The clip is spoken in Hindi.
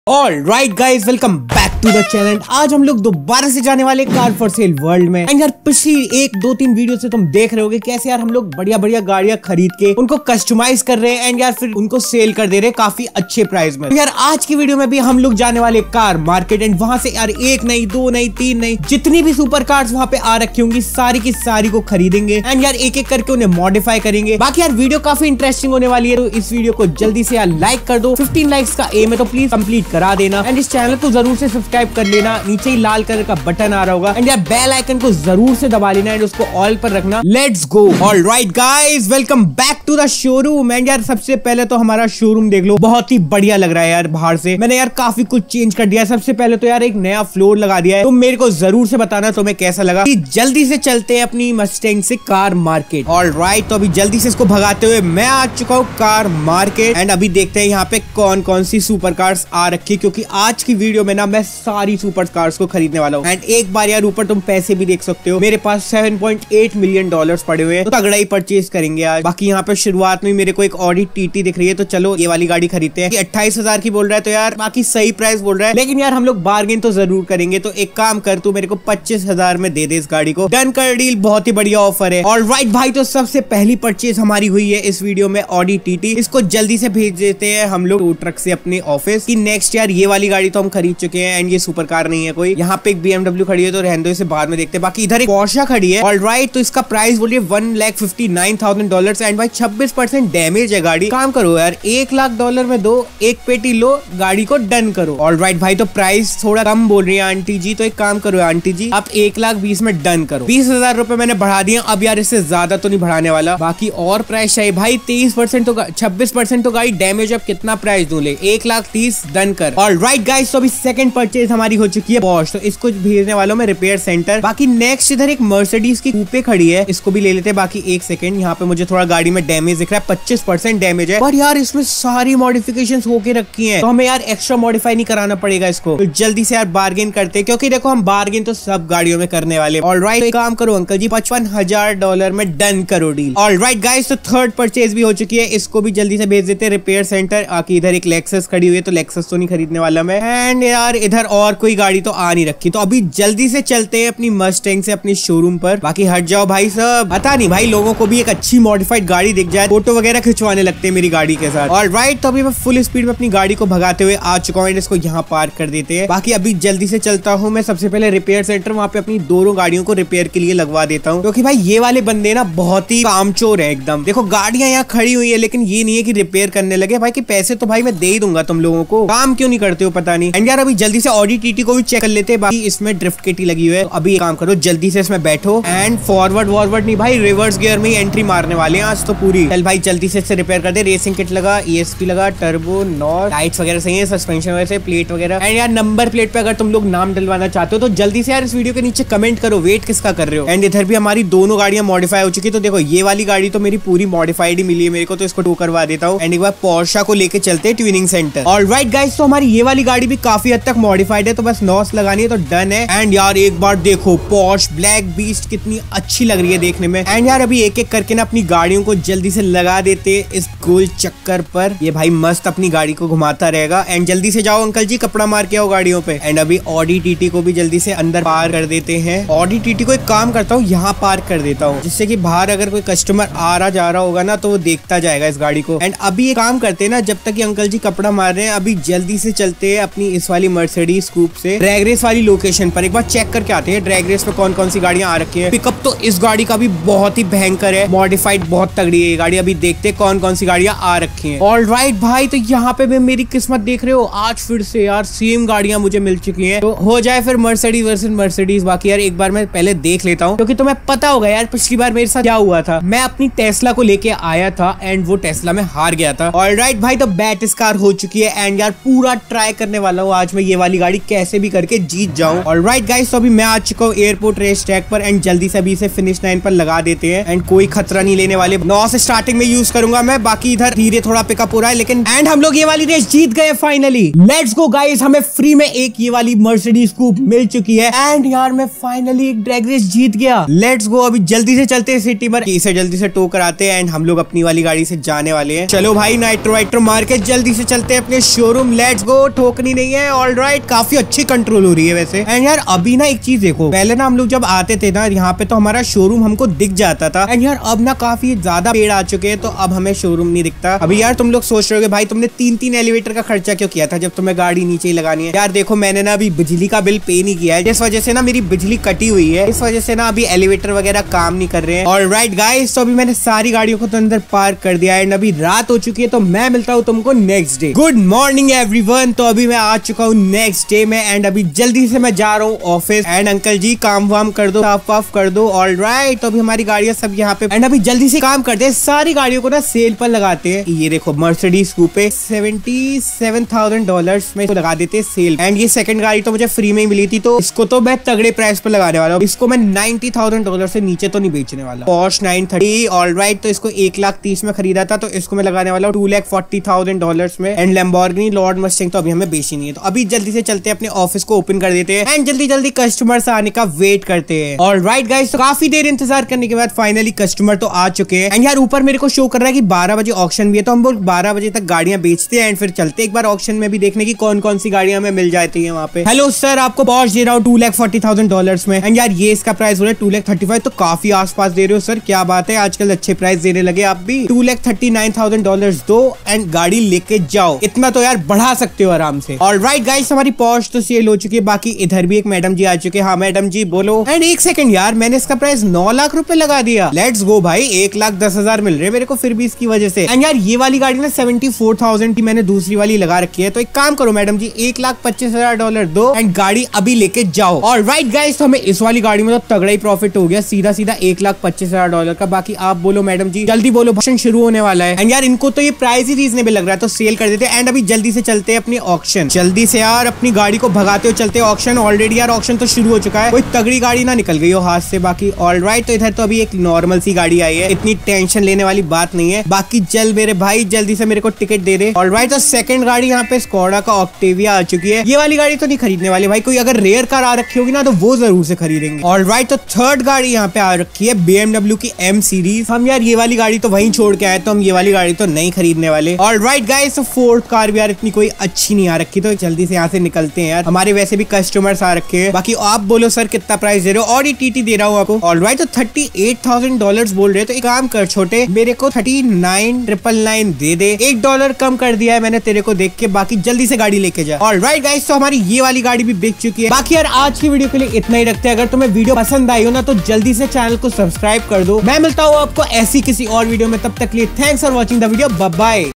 All right guys, welcome back to the channel. आज हम लोग दोबारा से जाने वाले कार फॉर सेल वर्ल्ड में। एंड यार पिछली 1-2-3 वीडियो से तुम देख रहे होगे कैसे यार हम लोग बढ़िया बढ़िया गाड़ियां खरीद के उनको कस्टमाइज कर रहे हैं एंड यार फिर उनको सेल कर दे रहे हैं काफी अच्छे प्राइस में। यार आज की वीडियो में भी हम लोग जाने वाले कार मार्केट एंड वहां से यार एक नहीं, दो नहीं, तीन नहीं, जितनी भी सुपर कार्स वहां पे आ रखी होंगी सारी की सारी को खरीदेंगे एंड यार एक एक करके उन्हें मॉडिफाई करेंगे। बाकी यार वीडियो काफी इंटरेस्टिंग होने वाली है, तो इस वीडियो को जल्दी से यार लाइक कर दो। 15 लाइक्स का एम है तो प्लीज कंप्लीट करा देना एंड इस चैनल को जरूर से सब्सक्राइब कर लेना। नीचे ही लाल कलर का बटन आ रहा होगा एंड यार बेल आइकन को जरूर से दबा लेना एंड उसको ऑल पर रखना। Let's go. All right guys, welcome back to the showroom. And यार सबसे पहले तो हमारा शोरूम देख लो, बहुत ही बढ़िया लग रहा है यार। बाहर से मैंने यार काफी कुछ चेंज कर दिया है। सबसे पहले तो यार एक नया फ्लोर लगा दिया है, तुम मेरे को जरूर से बताना तुम्हें कैसा लगा। जल्दी से चलते हैं अपनी मस्टैंग से कार मार्केट। ऑलराइट, तो अभी जल्दी से इसको भगाते हुए मैं आ चुका हूँ कार मार्केट एंड अभी देखते हैं यहाँ पे कौन कौन सी सुपर कार्स आ रखी है, क्योंकि आज की वीडियो में ना मैं सारी सुपर कार्स को खरीदने वाला हूँ। एंड एक बार यार ऊपर तुम पैसे भी देख सकते हो, मेरे पास $7.8 मिलियन पड़े हुए हैं, तो तगड़ा ही परचेज करेंगे आज। बाकी यहाँ पे शुरुआत में मेरे को एक ऑडी टीटी दिख रही है, तो चलो ये वाली गाड़ी खरीदते हैं। 28,000 की बोल रहा है, तो यार बाकी सही प्राइस बोल रहा है, लेकिन यार हम लोग बार्गेन तो जरूर करेंगे। तो एक काम कर, तू मेरे को 25,000 में दे दे इस गाड़ी को। डन कर डील, बहुत ही बढ़िया ऑफर है। ऑलराइट भाई, तो सबसे पहली परचेज हमारी हुई है इस वीडियो में ऑडी टीटी। इसको जल्दी से भेज देते हैं हम लोग ट्रक से अपने ऑफिस की। नेक्स्ट यार ये वाली गाड़ी तो हम खरीद चुके हैं एंड ये सुपर कार नहीं है कोई। यहाँ पे एक BMW खड़ी है, तो रहने दो, इसे बाद में देखते हैं। बाकी इधर एक पोर्शा खड़ी है। ऑलराइट, तो इसका प्राइस बोलिए $1,59,000 एंड भाई 26% डैमेज है गाड़ी। काम करो यार, $1 लाख में दो, एक पेटी लो, गाड़ी को डन करो। ऑलराइट भाई, तो प्राइस थोड़ा कम बोल रही है आंटी जी, तो एक काम करो आंटी जी, आप 1,20,000 में डन करो। 20,000 रुपए मैंने बढ़ा दिया, अब यार इससे ज्यादा तो नहीं बढ़ाने वाला। बाकी और प्राइस चाहिए भाई, 23% तो 26% तो गाड़ी डैमेज, अब कितना प्राइस दूं? ले 1,30,000 डन कर। ऑलराइट गाइस, तो अभी सेकंड परचेज हमारी हो चुकी है बॉश, तो इसको भेजने वालों में रिपेयर सेंटर। बाकी नेक्स्ट इधर एक मर्सिडीज की कूपे खड़ी है, इसको भी ले लेते हैं। बाकी एक सेकंड, यहाँ पे मुझे थोड़ा गाड़ी में डैमेज दिख रहा है, 25% डैमेज है, पर यार इसमें सारी मॉडिफिकेशंस होके रखी हैं, तो हमें यार एक्स्ट्रा मॉडिफाई नहीं कराना पड़ेगा इसको। तो जल्दी से यार बार्गेन करते हैं, क्योंकि देखो हम बार्गेन तो सब गाड़ियों में करने वाले। ऑलराइट, तो एक काम करो अंकल जी, $55,000 में डन करो डील। ऑलराइट गाइस, तो थर्ड परचेज भी हो चुकी है, इसको भी जल्दी से भेज देते हैं रिपेयर सेंटर। आके इधर एक लेक्सस खड़ी हुई है, तो लेक्सस तो नहीं खरीदने वाला मैं। एंड यार इधर और कोई गाड़ी तो आ नहीं रखी, तो अभी जल्दी से चलते हैं अपनी मस्टैंग से अपनी शोरूम पर। बाकी हट जाओ भाई सब, पता नहीं भाई लोगों को भी एक अच्छी मॉडिफाइड गाड़ी दिख जाए, फोटो वगैरह खिंचवाने लगते हैं मेरी गाड़ी के साथ। ऑलराइट, तो अभी मैं फुल स्पीड में अपनी गाड़ी को भगाते हुए आ चुका हूँ, इसको यहाँ पार्क कर देते हैं। बाकी अभी जल्दी से चलता हूँ मैं सबसे पहले रिपेयर सेंटर, वहाँ पे अपनी दोनों गाड़ियों को रिपेयर के लिए लगवा देता हूँ, क्योंकि भाई ये वाले बंदे ना बहुत ही कामचोर है एकदम। देखो गाड़ियां यहाँ खड़ी हुई है, लेकिन ये नहीं है कि रिपेयर करने लगे। भाई कि पैसे तो भाई मैं दे ही दूंगा, तुम लोगों को काम क्यों नहीं करते हो पता नहीं। एंड यार अभी जल्दी से ऑडी टीटी को भी चेक कर लेते हैं। बाकी इसमें ड्रिफ्ट किटी लगी हुई है, तो अभी काम करो जल्दी से इसमें बैठो एंड फॉरवर्ड नहीं भाई, रिवर्स गियर में ही एंट्री मारने वाले हैं आज तो पूरी। चल भाई जल्दी से इसे रिपेयर कर दे। रेसिंग किट लगा, ESP लगा, टर्बो, नॉट, लाइट्स वगैरह सही है, सस्पेंशन वगैरह, प्लेट वगैरह। एंड यार नंबर प्लेट पे अगर तुम लोग नाम डलवाना चाहते हो तो जल्दी से यार इस वीडियो के नीचे कमेंट करो वेट किसका कर रहे हो। एंड इधर भी हमारी दोनों गाड़ियां मॉडिफाई हो चुकी है, तो देखो ये वाली गाड़ी तो मेरी पूरी मॉडिफाइड ही मिली है मेरे को, तो इसको टो करवा देता हूँ एंड एक बार पोर्शा को लेके चलते हैं ट्यूनिंग सेंटर। ऑलराइट गाइस, तो हमारी ये वाली गाड़ी भी काफी हद तक मॉडिफाइड है, तो बस नॉस लगानी है तो डन है। एंड यार एक बार देखो पॉश ब्लैक बीस्ट कितनी अच्छी लग रही है देखने में। एंड यार अभी एक एक करके ना अपनी गाड़ियों को जल्दी से लगा देते इस गोल चक्कर पर, ये भाई मस्त अपनी गाड़ी को घुमाता रहेगा। एंड जल्दी से जाओ अंकल जी, कपड़ा मार के आओ गाड़ियों पे। एंड अभी ऑडी टीटी को भी जल्दी से अंदर पार कर देते हैं। ऑडी टीटी को एक काम करता हूँ, यहाँ पार्क कर देता हूँ, जिससे कि बाहर अगर कोई कस्टमर आ रहा जा रहा होगा ना तो वो देखता जाएगा इस गाड़ी को। एंड अभी ये काम करते हैं ना, जब तक ये अंकल जी कपड़ा मार रहे हैं, अभी जल्दी से चलते हैं अपनी इस वाली मर्सिडीज कूप से ड्रैग रेस वाली लोकेशन पर। एक बार चेक करके आते हैं ड्रैग रेस पे कौन कौन सी गाड़ियां आ रखी हैं। पिकअप तो इस गाड़ी का भी बहुत ही भयंकर है, मॉडिफाइड बहुत तगड़ी है ये गाड़ी। अभी देखते हैं कौन कौन सी गाड़ियां आ रखी हैं। ऑलराइट भाई, तो यहाँ पे भी मेरी किस्मत देख रहे हो, आज फिर से यार सेम गाड़ियां मुझे मिल चुकी हैं, तो हो जाए फिर मर्सिडीज वर्सेस मर्सिडीज। बाकी यार एक बार मैं पहले देख लेता हूँ, क्योंकि तुम्हें पता होगा यार पिछली बार मेरे साथ क्या हुआ था। मैं अपनी टेस्ला को लेके आया था एंड वो टेस्ला में हार गया था। ऑलराइट भाई, तो बैट कार हो चुकी है एंड यार पूरा ट्राई करने वाला हूँ आज मैं ये वाली गाड़ी कैसे भी करके जीत जाऊं। ऑलराइट गाइस, तो अभी मैं आ चुका हूँ एयरपोर्ट रेस ट्रैक पर एंड जल्दी से अभी इसे फिनिश लाइन पर लगा देते हैं। एंड कोई खतरा नहीं लेने वाले, 9 से स्टार्टिंग में यूज करूंगा मैं। बाकी इधर धीरे थोड़ा पिकअप हो रहा है, लेकिन एंड हम लोग ये वाली रेस जीत गए फाइनली। लेट्स गो गाइस, हमें फ्री में एक ये वाली मर्सिडीज कूप मिल चुकी है एंड यार मैं फाइनली एक ड्रैग रेस जीत गया। लेट्स गो, अभी जल्दी से चलते हैं सिटी पर, इसे जल्दी से टो कराते हैं एंड हम लोग अपनी वाली गाड़ी से जाने वाले हैं। चलो भाई नाइट्रो वाइट्रो मार के जल्दी से चलते हैं अपने शोरूम। लेट्स लेट्स गो, ठोकनी नहीं है। ऑलराइट, काफी अच्छी कंट्रोल हो रही है वैसे। एंड यार अभी ना एक चीज देखो, पहले ना हम लोग जब आते थे ना यहाँ पे तो हमारा शोरूम हमको दिख जाता था। एंड यार अब ना काफी ज्यादा पेड़ आ चुके हैं तो अब हमें शोरूम नहीं दिखता। अभी यार तुम लोग सोच रहे हो भाई तुमने 3-3 एलिवेटर का खर्चा क्यों किया था जब तुम्हें गाड़ी नीचे ही लगानी है। यार देखो मैंने ना अभी बिजली का बिल पे नहीं किया है, जिस वजह से ना मेरी बिजली कटी हुई है, इस वजह से ना अभी एलिवेटर वगैरह काम नहीं कर रहे हैं। ऑलराइट गाइस, तो अभी मैंने सारी गाड़ियों को तो अंदर पार्क कर दिया है। अभी रात हो चुकी है तो मैं मिलता हूँ तुमको next day. Good morning everyone. तो अभी मैं आ चुका हूँ नेक्स्ट डे में एंड अभी जल्दी से मैं जा रहा हूँ ऑफिस। एंड अंकल जी काम वाम कर दो, साफ वाफ कर दो। ऑलराइट, तो अभी हमारी गाड़ियां सब यहाँ पे एंड अभी जल्दी से काम करते हैं, सारी गाड़ियों को ना सेल पर लगाते हैं। ये देखो मर्सिडीज कूपे $77,000 में इसको लगा देते हैं सेल। एंड ये सेकंड गाड़ी तो मुझे फ्री में ही मिली थी तो इसको तो मैं तगड़े प्राइस पर लगाने वाला हूँ। इसको मैं $90,000 से नीचे तो नहीं बेचने वाला। Porsche 930 ऑलराइट, तो इसको 1,30,000 में खरीदा था तो इसको मैं लगाने वाला हूँ $2,40,000 में। एंड लैम्बोर्गिनी लॉर्ड मस्टैंग तो अभी हमें बेचनी नहीं है, तो अभी जल्दी से चलते हैं अपने ऑफिस को ओपन कर देते हैं एंड जल्दी जल्दी कस्टमर्स आने का वेट करते हैं। ऑलराइट गाइस, तो काफी देर इंतजार करने के बाद फाइनली कस्टमर तो आ चुके हैं। एंड यार ऊपर मेरे को शो कर रहा है कि 12 बजे ऑक्शन भी है, तो हम लोग 12 बजे तक गाड़ियां बेचते हैं एंड फिर चलते एक बार ऑक्शन में भी देखने की कौन कौन सी गाड़ियां हमें मिल जाती है वहाँ पे। हेलो सर, आपको Porsche दे रहा हूँ $2,40,000 में। एंड यार ये इसका प्राइस हो रहा है $2,35,000, तो काफी आसपास दे रहे हो सर, क्या बात है, आजकल अच्छे प्राइस देने लगे आप भी। $2,39,000 दो एंड गाड़ी लेके जाओ, इतना तो यार बढ़ा सकते हो आराम से। ऑलराइट गाइस, हमारी Porsche तो सेल हो चुकी है, बाकी इधर भी एक मैडम जी आ चुके हैं। हाँ मैडम जी बोलो। एंड एक सेकंड यार, मैंने इसका प्राइस 9 लाख रुपए लगा दिया। लेट्स गो भाई, 1,10,000 मिल रहे मेरे को फिर भी इसकी वजह से। एंड यार ये वाली गाड़ी ना 74,000 की मैंने दूसरी वाली लगा रखी है, तो एक काम करो मैडम जी, $1,25,000 दो एंड गाड़ी अभी लेके जाओ। ऑलराइट गाइस, तो हमें इस वाली गाड़ी में तो तगड़ा ही प्रॉफिट हो गया, सीधा सीधा $1,25,000 का। बाकी आप बोलो मैडम जी, जल्दी बोलो, भाषण शुरू होने वाला है। एंड यार इनको तो ये प्राइस ही रीजनेबल लग रहा है तो सेल कर देते हैं। एंड अभी जल्दी से चलते हैं अपनी ऑक्शन, जल्दी से यार अपनी गाड़ी को भगाते हो चलते ऑक्शन। ऑलरेडी यार ऑक्शन तो शुरू हो चुका है, कोई तगड़ी गाड़ी ना निकल गई हो हाथ से। बाकी ऑलराइट, तो इधर तो अभी एक नॉर्मल सी गाड़ी आई है, इतनी टेंशन लेने वाली बात नहीं है। बाकी चल मेरे भाई, जल्दी से मेरे को टिकट दे दे। ऑलराइट, तो सेकंड गाड़ी यहाँ पे स्कोडा का ऑक्टेविया आ चुकी है। ये वाली गाड़ी तो नहीं खरीदने वाले भाई, कोई अगर रेयर कार आ रखी होगी ना तो वो जरूर से खरीदेंगे। ऑलराइट, तो थर्ड गाड़ी यहाँ पे आ रखी है BMW की M सीरीज। हम यार ये वाली गाड़ी तो वहीं छोड़ के आए तो हम ये वाली गाड़ी तो नहीं खरीदने वाले। ऑलराइट गाइस, तो फोर्थ कार भी यार इतनी कोई अच्छी नहीं आ रखी, तो जल्दी से यहाँ से निकलते हैं यार, हमारे वैसे भी कस्टमर्स आ रखे हैं। बाकी आप बोलो सर कितना प्राइस दे रहे हो, और ये TT दे रहा हूँ आपको। ऑलराइट, तो $38,000 बोल रहे हैं, तो एक काम कर छोटे, मेरे को 39,999 दे दे, $1 कम कर दिया है मैंने तेरे को देख के। बाकी जल्दी से गाड़ी लेके जा। ऑलराइट गाइस, तो हमारी ये वाली गाड़ी भी बिक चुकी है। बाकी यार आज की वीडियो के लिए इतना ही रखते हैं। अगर तुम्हें वीडियो पसंद आई हो ना तो जल्दी से चैनल को सब्सक्राइब कर दो। मैं मिलता हूँ आपको ऐसी किसी और वीडियो में, तब तक के लिए thanks for watching the video, bye bye.